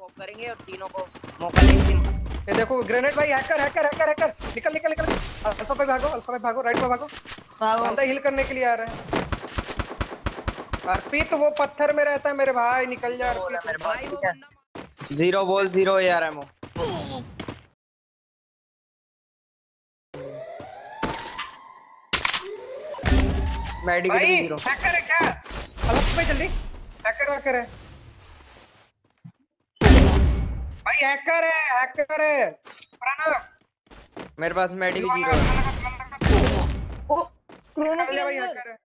Scope करेंगे और तीनों को मौका देंगे। ये देखो ग्रेनेड भाई, हैकर हैकर हैकर हैकर, निकल निकल निकल। अल्फा पे भागो, अल्फा पे भागो, राइट पे भागो। बंदा हिल करने के लिए आ रहा है। अर्पित वो पत्थर में रहता है मेरे भाई, निकल जा बोल है अर्पित। मेरे पास, ठीक है। 0 बॉल 0 AR एमओ। मेडिकेट भाई भी 0। हैकर है क्या? अल्फा पे जल्दी, हैकर हैकर है भाई, हैकर है हैकर है प्रणव। मेरे पास मेडी भी लो 0 है। लगा, लगा, लगा, लगा। ओ क्रोनो निकल के जा भाई, अंदर। हैकर है।